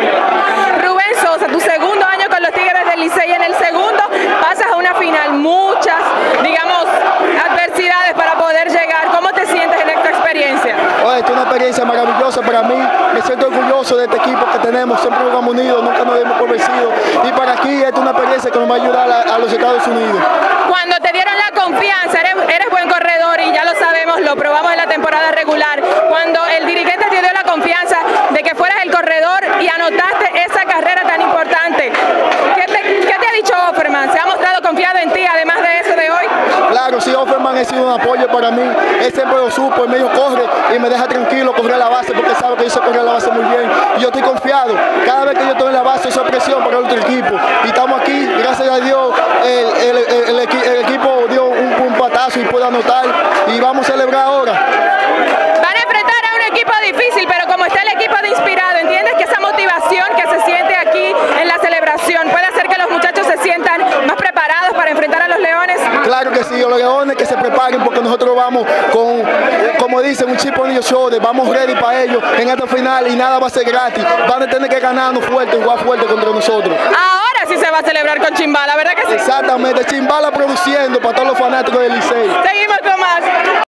Rubén Sosa, tu segundo año con los Tigres del Licey, en el segundo pasas a una final, muchas, digamos, adversidades para poder llegar. ¿Cómo te sientes en esta experiencia? Oye, esta es una experiencia maravillosa para mí, me siento orgulloso de este equipo que tenemos, siempre jugamos unidos, nunca nos dimos por vencidos, y para aquí esta es una experiencia que nos va a ayudar a los Estados Unidos. Cuando te dieron la confianza, eres buen corredor y ya lo sabemos, lo probamos en la temporada regular, cuando el dirigente te dio la confianza de que fueras el corredor y anotaste esa carrera tan importante, ¿qué te ha dicho Offerman? ¿Se ha mostrado confiado en ti, además de eso de hoy? Claro, sí, Offerman ha sido un apoyo para mí, él siempre lo supo, él medio corre y me deja tranquilo correr a la base porque sabe que yo sé correr a la base muy bien y yo estoy confiado, cada vez que yo estoy en la base eso es presión para el otro equipo y estamos aquí, gracias a Dios el equipo dio un patazo y puede anotar y vamos a celebrar ahora. Van a enfrentar a un equipo difícil, pero como está el equipo de Inspirado, ¿entiendes que esa motivación que se siente aquí en la celebración puede hacer que los muchachos se sientan más preparados para enfrentar a los Leones? Claro que sí, los Leones que se preparen porque nosotros vamos con, como dicen, un chip on your shoulder, vamos ready para ellos en esta final y nada va a ser gratis, van a tener que ganarnos fuerte, jugar fuerte contra nosotros. Ahora sí se va a celebrar con Chimbala, ¿verdad que sí? Exactamente, Chimbala produciendo para todos los fanáticos del Licey. Seguimos con más.